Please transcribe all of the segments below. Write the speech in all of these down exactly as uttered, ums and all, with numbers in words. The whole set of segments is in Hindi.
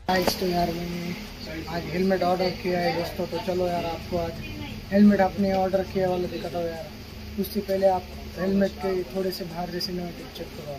गाइस तो यार मैंने आज हेलमेट ऑर्डर किया है दोस्तों, तो चलो यार आपको आज हेलमेट आपने ऑर्डर किया वाला दिखाता हूँ यार। उससे पहले आप हेलमेट के थोड़े से बाहर जैसे सिनेमैटिक चेक करो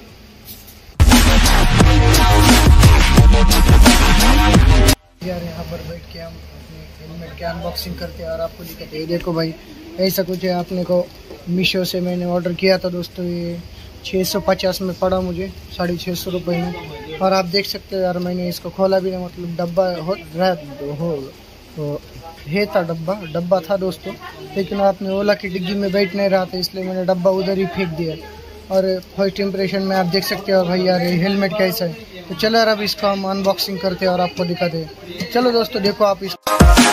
यार। यहाँ पर बैठ के हम अपने हेलमेट की अनबॉक्सिंग करते हैं और आपको दिखाते हैं। देखो भाई ऐसा कुछ है, आपने को मीशो से मैंने ऑर्डर किया था दोस्तों। ये छः सौ पचास में पड़ा मुझे, साढ़े छः सौ रुपये में। और आप देख सकते हो यार मैंने इसको खोला भी नहीं, मतलब डब्बा हो हो तो है था डब्बा डब्बा था दोस्तों, लेकिन आपने ओला की डिग्गी में बैठ नहीं रहा था, इसलिए मैंने डब्बा उधर ही फेंक दिया। और फर्स्ट इंप्रेशन में आप देख सकते हो भाई यार ये हेलमेट कैसा है। तो चलो यार अब इसका हम अनबॉक्सिंग करते हैं और आपको दिखाते हैं। चलो दोस्तों देखो आप इस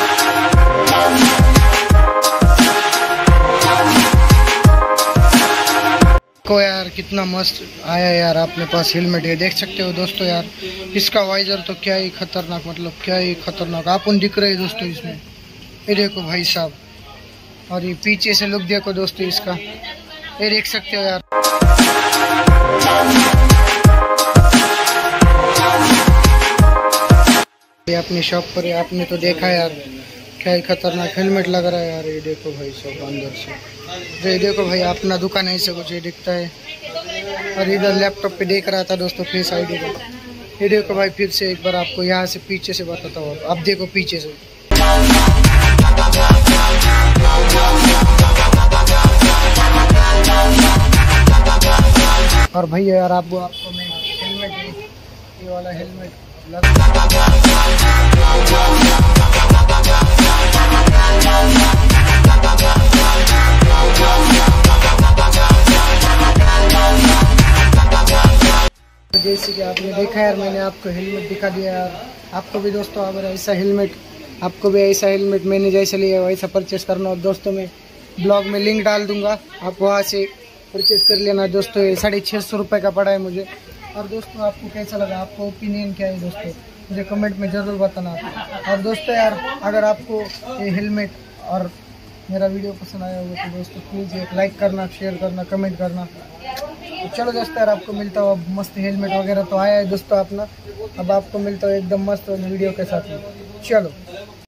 को यार कितना मस्त आया यार अपने पास हेलमेट। ये देख सकते हो दोस्तों यार, इसका वाइजर तो क्या ही खतरनाक, मतलब क्या ही खतरनाक आपन दिख रहे हैं दोस्तों इसमें। ये देखो भाई साहब, और ये पीछे से लुक देखो दोस्तों इसका, ये देख सकते हो यार। ये अपनी शॉप पर है, आपने तो देखा यार क्या ही खतरनाक हेलमेट लग रहा है यार। ये देखो भाई सब अंदर से, ये देखो भाई अपना दुकान ऐसे कुछ ये दिखता है। और इधर लैपटॉप पे देख रहा था दोस्तों फेस आईडी का। ये देखो भाई फिर से एक बार आपको यहाँ से पीछे से बताता हूँ, अब देखो पीछे से। और भैया यार आपको आपको मैं हेलमेट, ये वाला हेलमेट जैसे कि आपने देखा यार मैंने आपको हेलमेट दिखा दिया यार। आपको भी दोस्तों अगर ऐसा हेलमेट आपको भी ऐसा हेलमेट मैंने जैसे लिया वैसा परचेस करना हो दोस्तों, मैं ब्लॉग में लिंक डाल दूंगा, आप वहाँ से परचेस कर लेना दोस्तों। ये साढ़े छः सौ रुपये का पड़ा है मुझे। और दोस्तों आपको कैसा लगा, आपको ओपिनियन क्या है दोस्तों, मुझे कमेंट में ज़रूर बताना। और दोस्तों यार अगर आपको ये हेलमेट और मेरा वीडियो पसंद आया होगा तो दोस्तों प्लीज़ एक लाइक करना, शेयर करना, कमेंट करना। तो चलो दोस्तों यार आपको मिलता हूँ, अब मस्त हेलमेट वगैरह तो आया है दोस्तों अपना, अब आपको मिलता हूँ एकदम मस्त वीडियो के साथ में। चलो।